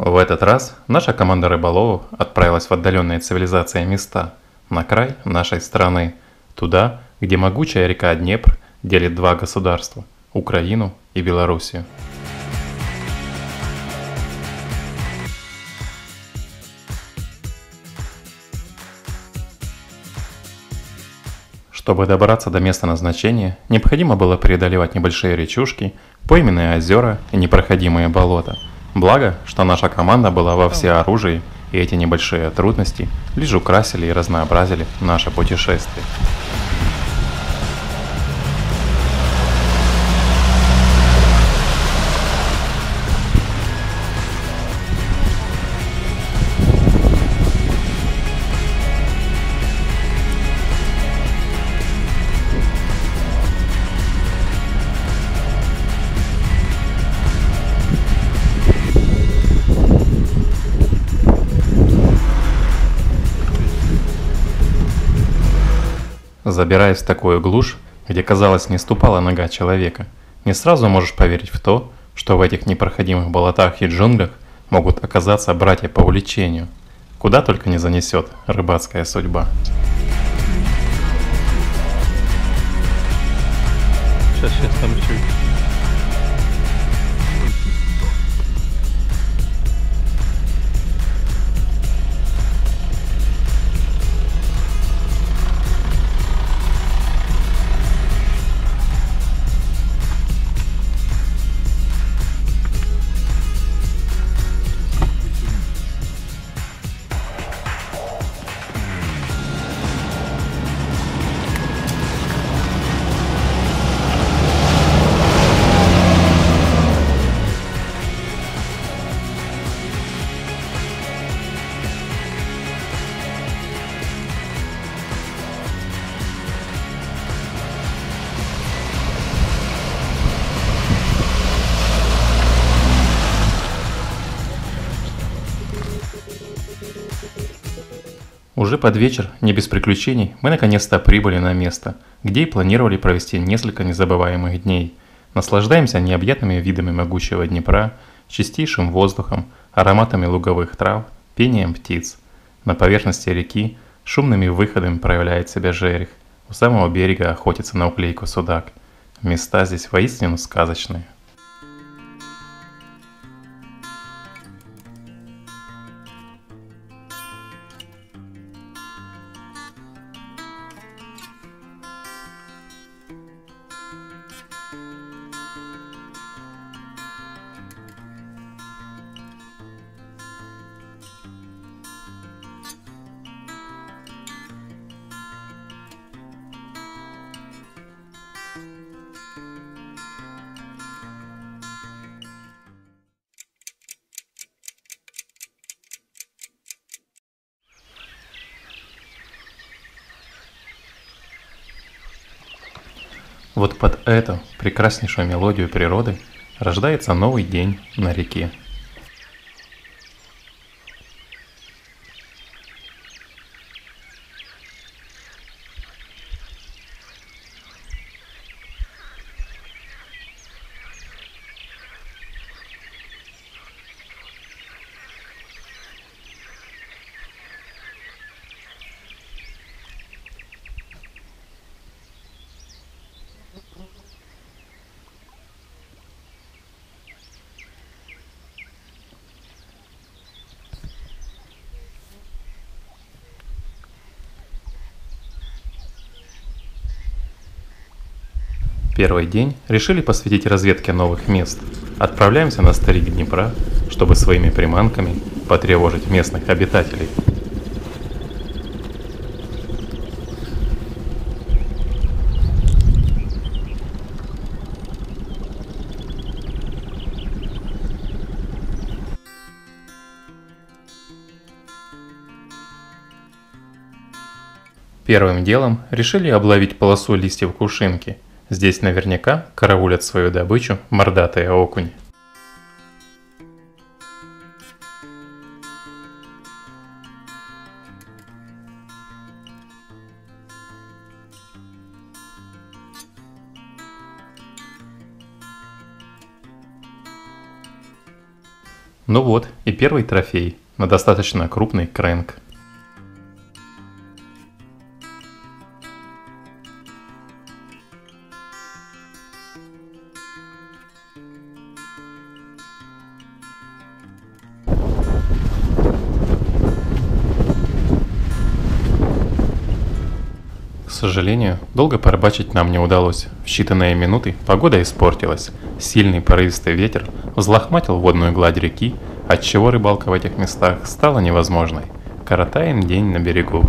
В этот раз наша команда рыболовов отправилась в отдаленные цивилизации места, на край нашей страны, туда, где могучая река Днепр делит два государства – Украину и Белоруссию. Чтобы добраться до места назначения, необходимо было преодолевать небольшие речушки, пойменные озера и непроходимые болота. Благо, что наша команда была во всеоружии, и эти небольшие трудности лишь украсили и разнообразили наше путешествие. Забираясь в такую глушь, где, казалось, не ступала нога человека, не сразу можешь поверить в то, что в этих непроходимых болотах и джунглях могут оказаться братья по увлечению. Куда только не занесет рыбацкая судьба. Сейчас там чуть. Уже под вечер, не без приключений, мы наконец-то прибыли на место, где и планировали провести несколько незабываемых дней. Наслаждаемся необъятными видами могучего Днепра, чистейшим воздухом, ароматами луговых трав, пением птиц. На поверхности реки шумными выходами проявляет себя жерех, у самого берега охотится на уклейку судак. Места здесь воистину сказочные. Вот под эту прекраснейшую мелодию природы рождается новый день на реке. Первый день решили посвятить разведке новых мест. Отправляемся на старик Днепра, чтобы своими приманками потревожить местных обитателей. Первым делом решили обловить полосу листьев кувшинки. Здесь наверняка караулят свою добычу мордатые окуни. Ну вот, и первый трофей на достаточно крупный крэнк. К сожалению, долго порыбачить нам не удалось. В считанные минуты погода испортилась. Сильный порывистый ветер взлохматил водную гладь реки, отчего рыбалка в этих местах стала невозможной. Коротаем день на берегу.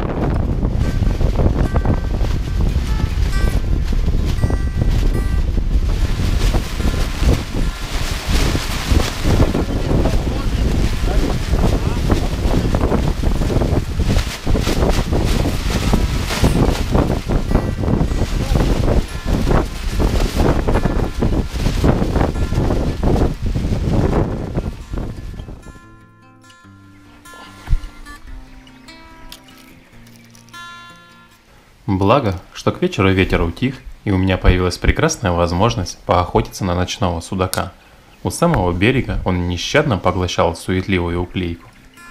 Благо, что к вечеру ветер утих, и у меня появилась прекрасная возможность поохотиться на ночного судака. У самого берега он нещадно поглощал суетливую уклейку.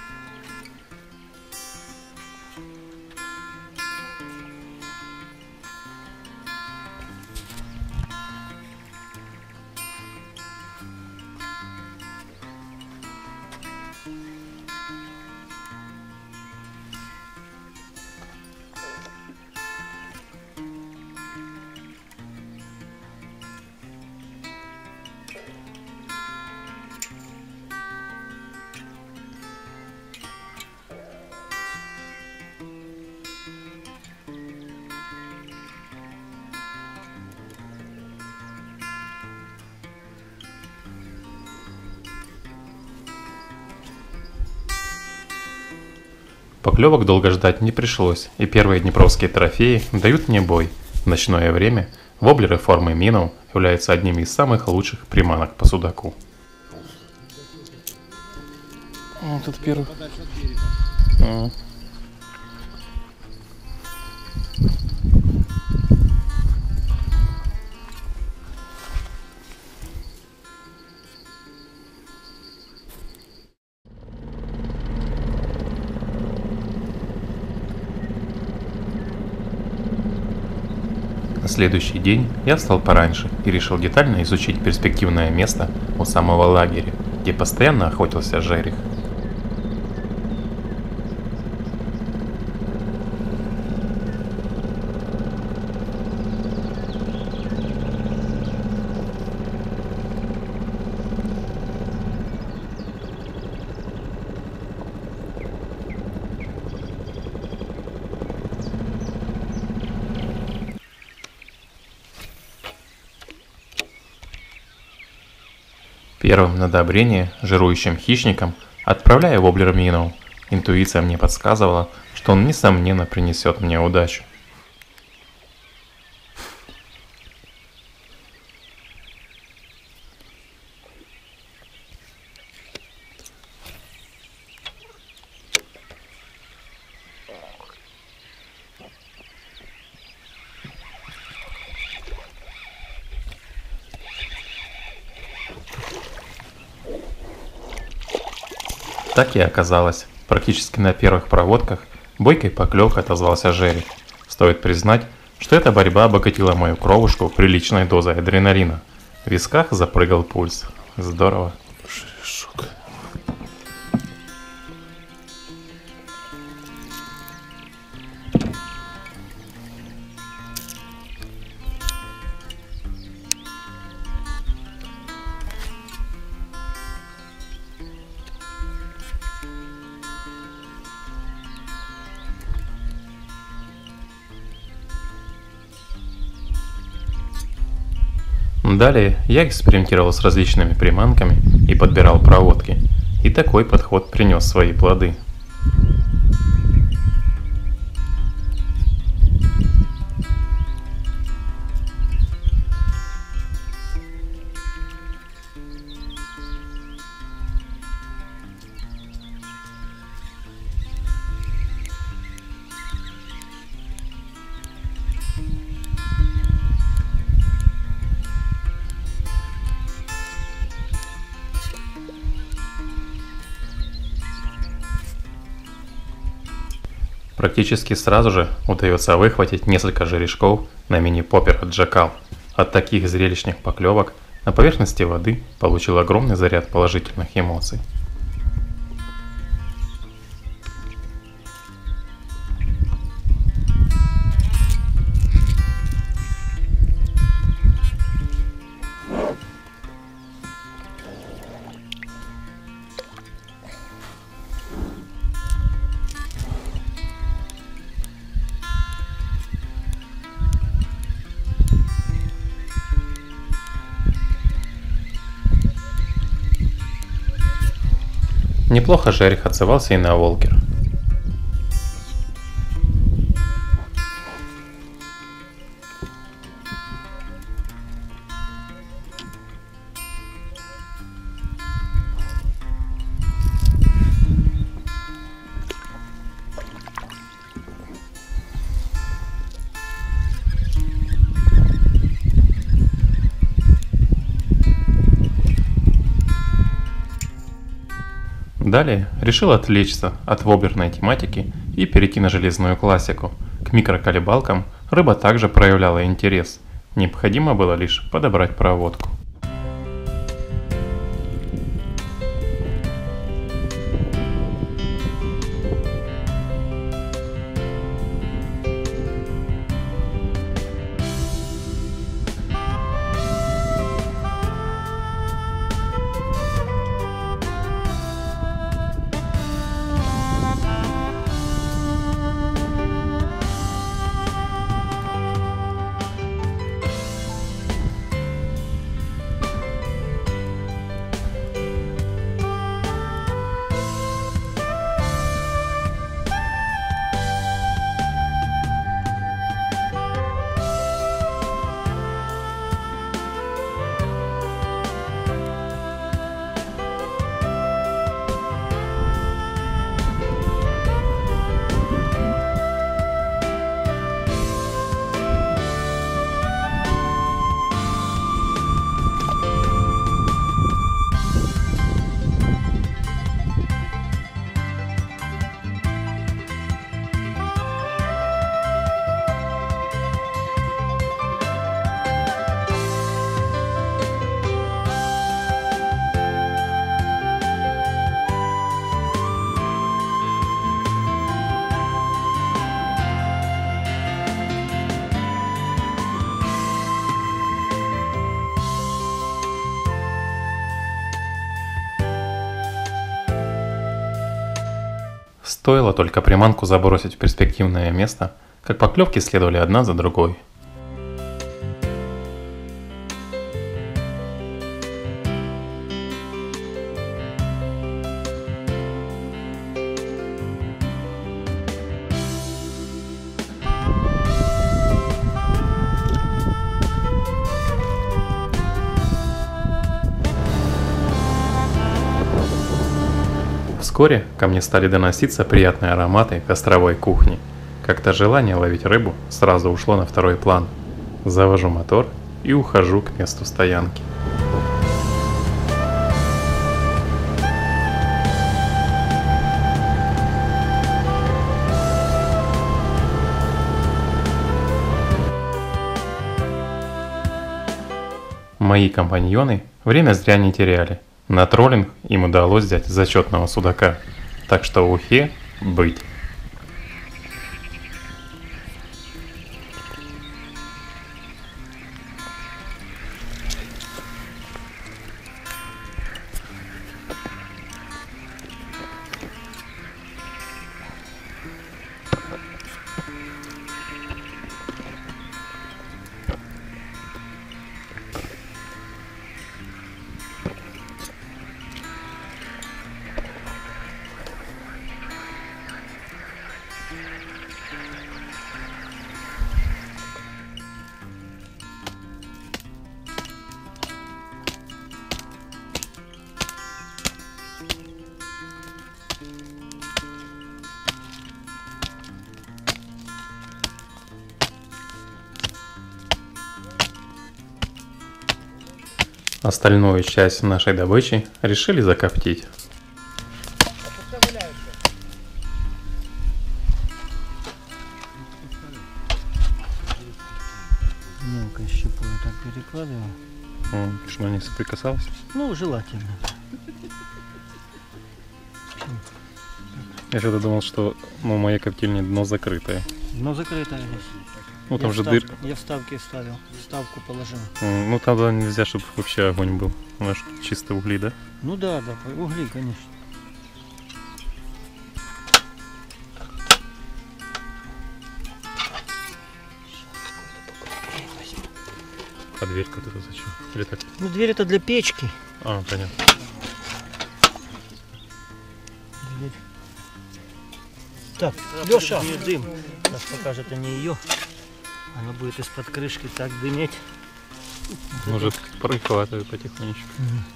Поклевок долго ждать не пришлось, и первые днепровские трофеи дают мне бой. В ночное время воблеры формы миноу являются одними из самых лучших приманок по судаку. Тут первый. На следующий день я встал пораньше и решил детально изучить перспективное место у самого лагеря, где постоянно охотился жерех. Первым на одобрение жирующим хищникам отправляя воблер миноу. Интуиция мне подсказывала, что он несомненно принесет мне удачу. Так и оказалось. Практически на первых проводках бойкой поклевкой отозвался жерех. Стоит признать, что эта борьба обогатила мою кровушку приличной дозой адреналина. В висках запрыгал пульс. Здорово. Шишок. Далее я экспериментировал с различными приманками и подбирал проводки. И такой подход принес свои плоды. Практически сразу же удается выхватить несколько жерешков на мини-поппер от Джакал. От таких зрелищных поклевок на поверхности воды получил огромный заряд положительных эмоций. Неплохо жерех отзывался и на Волкер. Далее решил отвлечься от воблерной тематики и перейти на железную классику. К микроколебалкам рыба также проявляла интерес. Необходимо было лишь подобрать проводку. Стоило только приманку забросить в перспективное место, как поклевки следовали одна за другой. Вскоре ко мне стали доноситься приятные ароматы костровой кухни. Как-то желание ловить рыбу сразу ушло на второй план. Завожу мотор и ухожу к месту стоянки. Мои компаньоны время зря не теряли. На троллинг им удалось взять зачетного судака, так что ухе быть. Остальную часть нашей добычи решили закоптить. перекладываю. Чтобы они соприкасались. Ну, желательно. Я всегда думал, что у моей коптильни дно закрытое. Дно закрытое здесь. Ну там же дырка. Я вставки вставил, вставку положил. Ну тогда нельзя, чтобы вообще огонь был. У нас чистые угли, да? Ну да, угли, конечно. А дверь-ка тут зачем? Или так? Ну дверь это для печки. А, понятно. Дверь. Так, Леша, дым. Сейчас покажет, это не ее. Она будет из-под крышки так дыметь. Может, прихватываю потихонечку.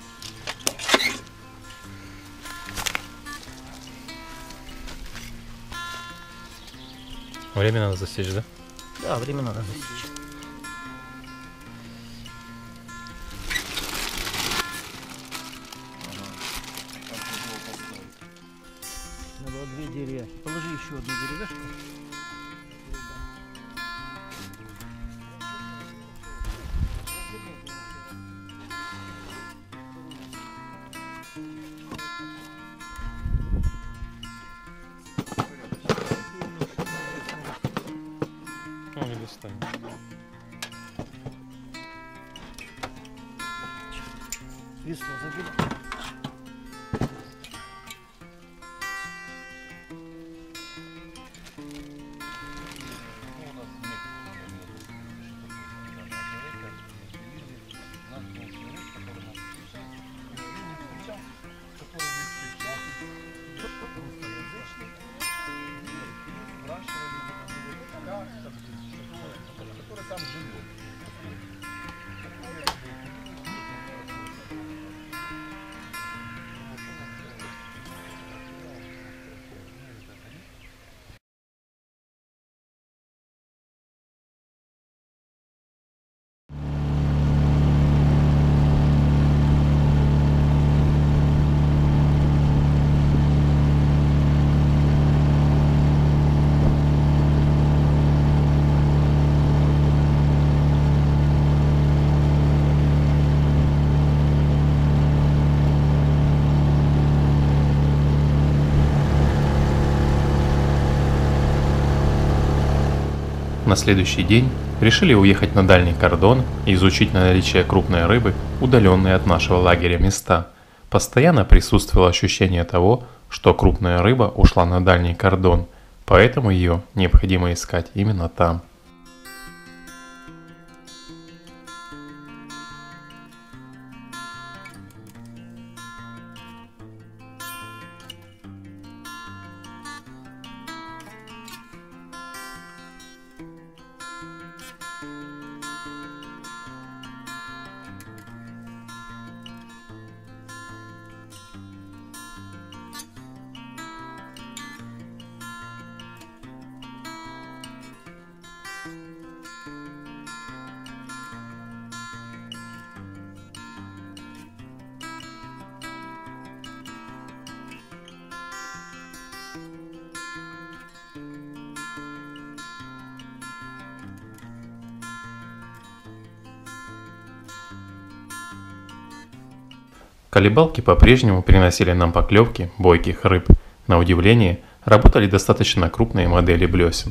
Время надо засечь, да? Да, время надо засечь. Надо было 2 деревяшки. Положи еще одну деревяшку. Не достанет. Весло забили. На следующий день решили уехать на дальний кордон и изучить на наличие крупной рыбы удаленные от нашего лагеря места. Постоянно присутствовало ощущение того, что крупная рыба ушла на дальний кордон, поэтому ее необходимо искать именно там. Колебалки по-прежнему приносили нам поклевки бойких рыб. На удивление, работали достаточно крупные модели блесен.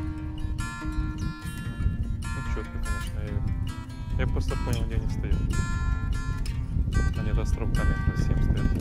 Четко, конечно. Я просто понял, где они стоят. Они до островками совсем стоят.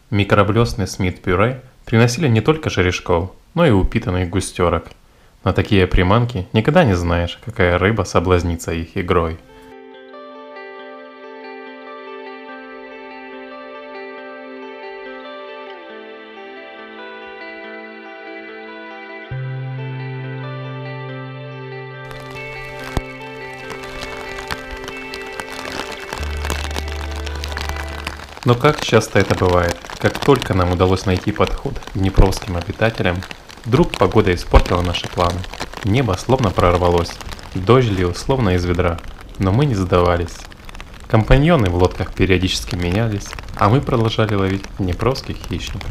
Микроблесны Смит-пюре приносили не только корешков, но и упитанных густерок. На такие приманки никогда не знаешь, какая рыба соблазнится их игрой. Но как часто это бывает, как только нам удалось найти подход к днепровским обитателям, вдруг погода испортила наши планы. Небо словно прорвалось, дождь лил словно из ведра, но мы не сдавались. Компаньоны в лодках периодически менялись, а мы продолжали ловить днепровских хищников.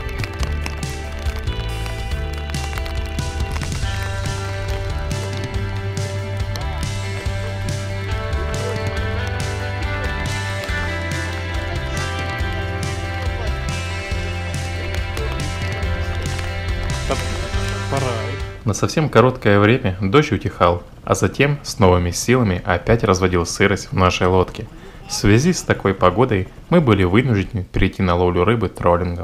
На совсем короткое время дождь утихал, а затем с новыми силами опять разводил сырость в нашей лодке. В связи с такой погодой мы были вынуждены перейти на ловлю рыбы троллингом.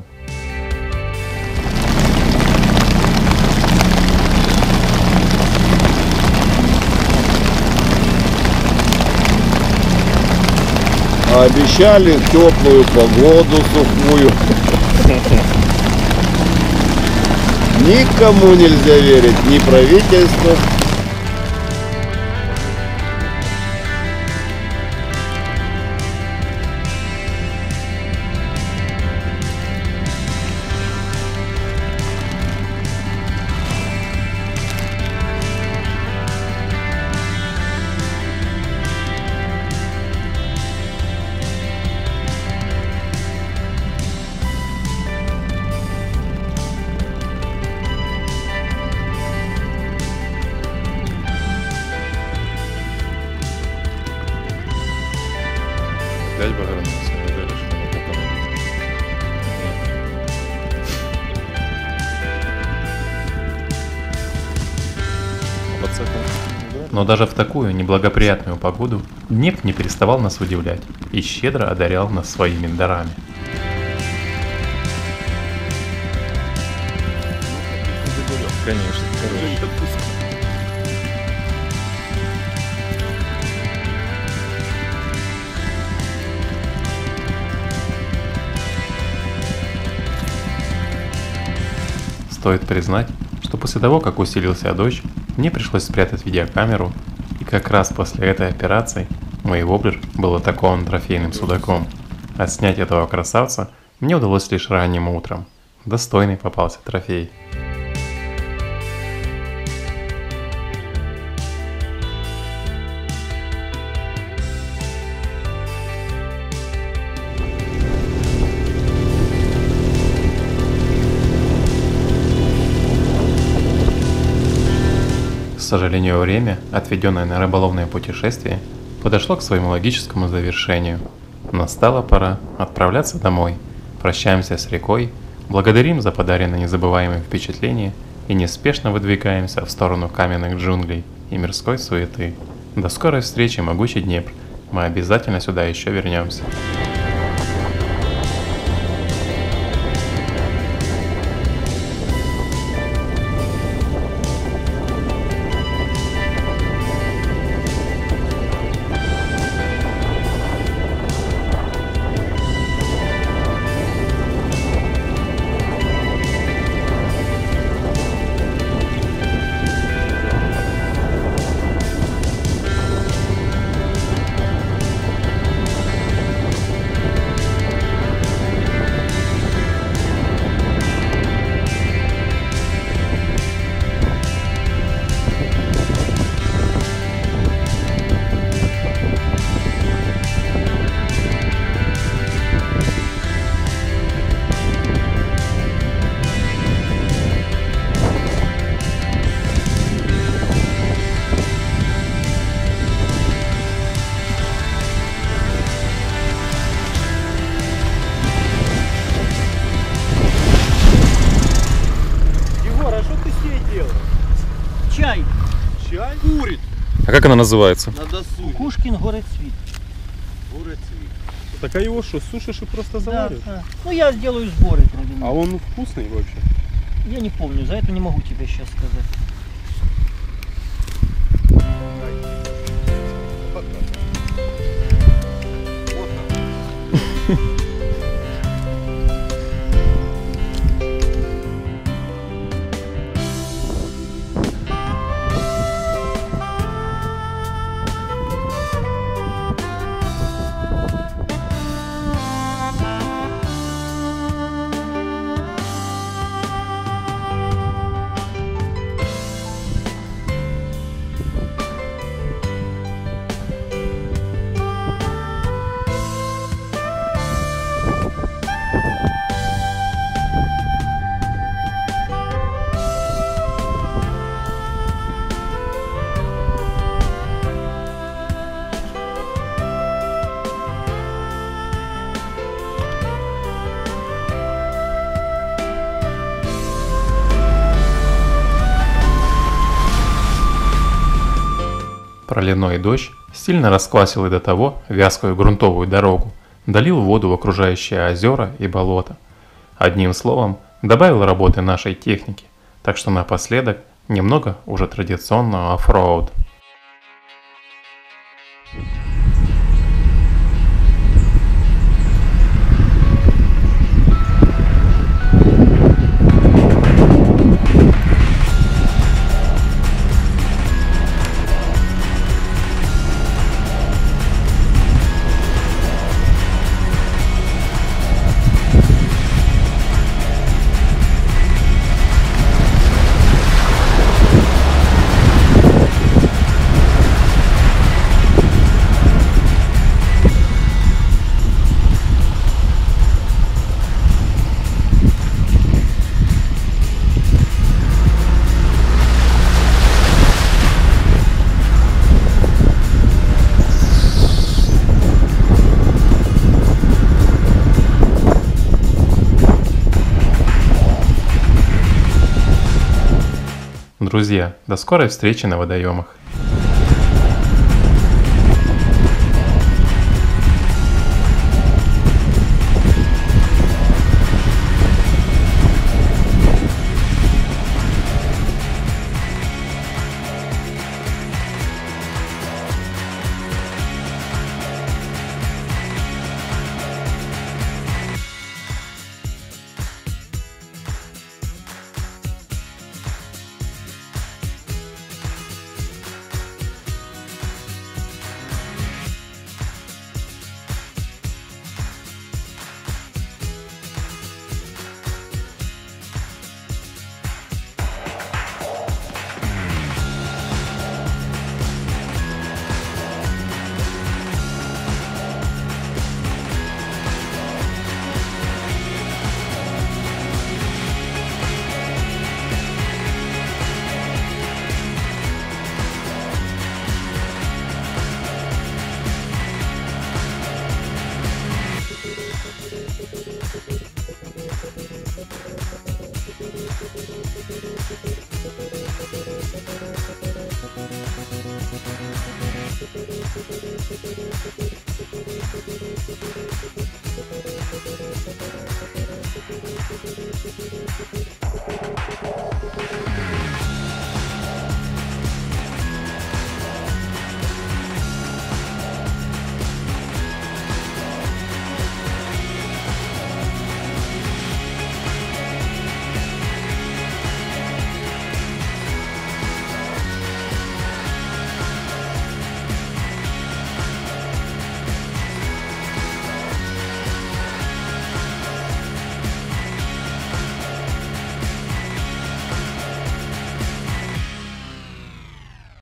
Обещали теплую погоду сухую. Никому нельзя верить, ни правительству. Опять бы вернулся, неужели, что не потом? Но даже в такую неблагоприятную погоду Днепр не переставал нас удивлять и щедро одарял нас своими дарами. Конечно, Стоит признать, что после того, как усилился дождь, мне пришлось спрятать видеокамеру, и как раз после этой операции мой воблер был атакован трофейным судаком, а снять этого красавца мне удалось лишь ранним утром. Достойный попался трофей. К сожалению, время, отведенное на рыболовное путешествие, подошло к своему логическому завершению. Настала пора отправляться домой. Прощаемся с рекой, благодарим за подаренные незабываемые впечатления и неспешно выдвигаемся в сторону каменных джунглей и мирской суеты. До скорой встречи, могучий Днепр. Мы обязательно сюда еще вернемся. Чай. Чай? Курит. А как она называется? На досуге. Кукушкин горецвіт. Горецвіт. Так а его что, сушишь и просто завариваешь? Да. Ну я сделаю сборы А травяные. он вкусный вообще? Я не помню, за это не могу тебе сейчас сказать. Проливной дождь сильно расквасил и до того вязкую грунтовую дорогу, долил воду в окружающие озера и болота. Одним словом, добавил работы нашей техники, так что напоследок немного уже традиционного оффроуд. Друзья, до скорой встречи на водоемах. Thank you.